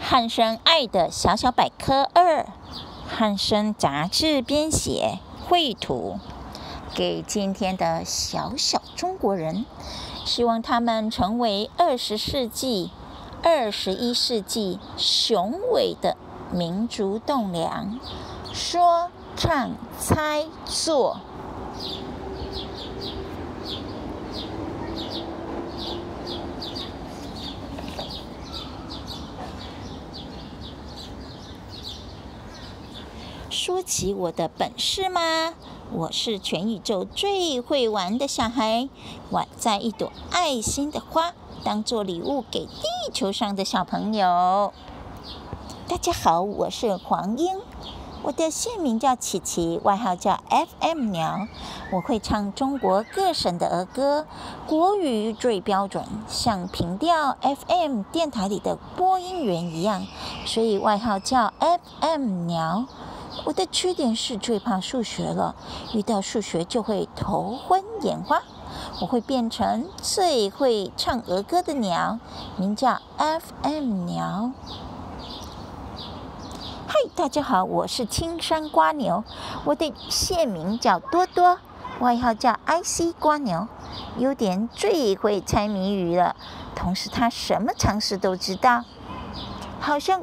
汉生爱的小小百科2，汉生杂志编写绘图，给今天的小小中国人，希望他们成为20世纪、21世纪雄伟的民族栋梁。说、唱、猜、做。说起我的本事吗？我是全宇宙最会玩的小孩，玩在一朵爱心的花，当做礼物给地球上的小朋友。大家好，我是黄英，我的姓名叫琪琪，外号叫 FM 鸟。我会唱中国各省的儿歌，国语最标准，像平调 FM 电台里的播音员一样，所以外号叫 FM 鸟。我的缺点是最怕数学了，遇到数学就会头昏眼花。我会变成最会唱儿歌的鸟，名叫 FM 鸟。嗨，大家好，我是青山瓜牛，我的县名叫多多，外号叫 IC 瓜牛。优点最会猜谜语了，同时他什么常识都知道，好像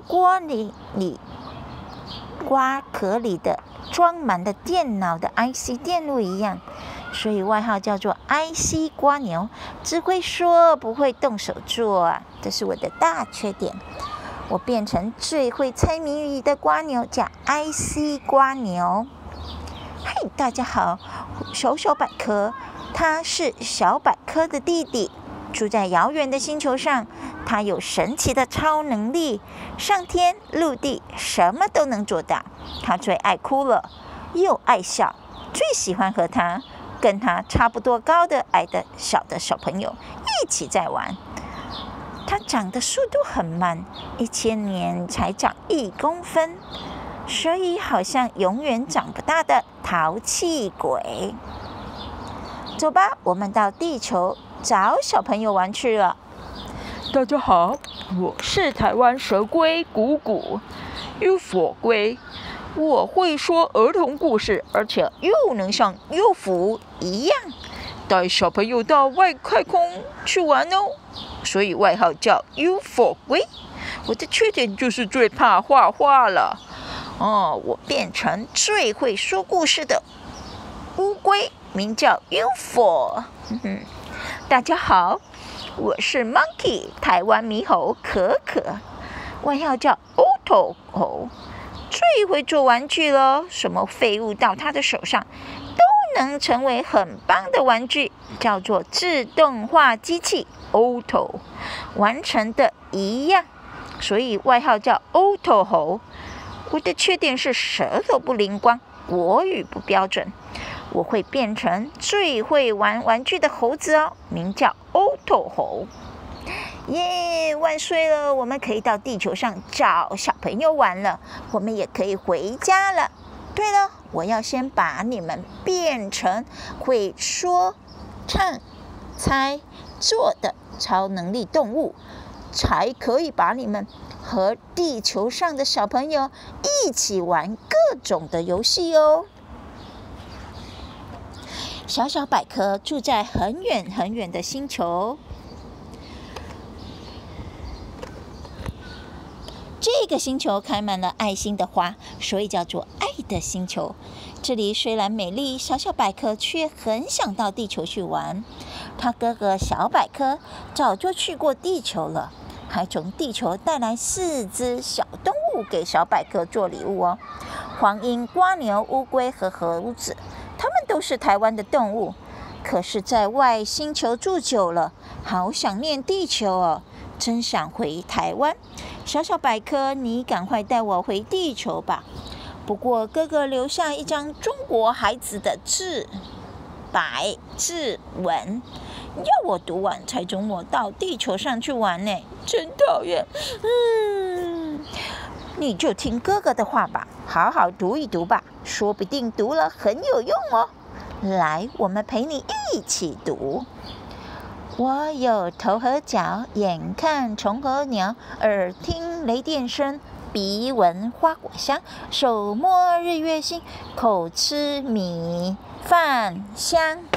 瓜壳里的装满了电脑的 IC 电路一样，所以外号叫做 IC 瓜牛，只会说不会动手做啊，这是我的大缺点。我变成最会猜谜语的瓜牛，叫 IC 瓜牛。嘿，大家好，小小百科，他是小百科的弟弟，住在遥远的星球上，他有神奇的超能力，上天入地什么都能做到。他最爱哭了，又爱笑，最喜欢和跟他差不多高的、矮的、小的小朋友一起在玩。他长的速度很慢，1000年才长1公分，所以好像永远长不大的淘气鬼。走吧，我们到地球找小朋友玩去了。 大家好，我是台湾蛇龟谷谷，UFO 龟。我会说儿童故事，而且又能像 UFO 一样带小朋友到外太空去玩哦，所以外号叫 UFO 龟。我的缺点就是最怕画画了。我变成最会说故事的乌龟，名叫 UFO。大家好，我是 Monkey 台湾猕猴可可，外号叫 Otto 猴，最会做玩具了，什么废物到他的手上都能成为很棒的玩具，叫做自动化机器 Otto， 完成的一样，所以外号叫 Otto 猴。我的缺点是舌头不灵光，国语不标准。我会变成最会玩玩具的猴子哦，名叫 Otto 猴。耶，万岁了！我们可以到地球上找小朋友玩了，我们也可以回家了。对了，我要先把你们变成会说、唱、猜、做的超能力动物，才可以把你们和地球上的小朋友一起玩各种的游戏哦。小小百科住在很远很远的星球，这个星球开满了爱心的花，所以叫做爱的星球。这里虽然美丽，小小百科却很想到地球去玩。他哥哥小百科早就去过地球了，还从地球带来4只小动物给小百科做礼物哦。黄莺、瓜牛、乌龟和猴子，它们都是台湾的动物，可是在外星球住久了，好想念地球哦，真想回台湾。小小百科，你赶快带我回地球吧。不过哥哥留下一张中国孩子的字文，要我读完才准我到地球上去玩呢，真讨厌。你就听哥哥的话吧，好好读一读吧，说不定读了很有用哦。来，我们陪你一起读。 我有头和脚，眼看虫和鸟，耳听雷电声，鼻闻花果香，手摸日月星，口吃米饭香。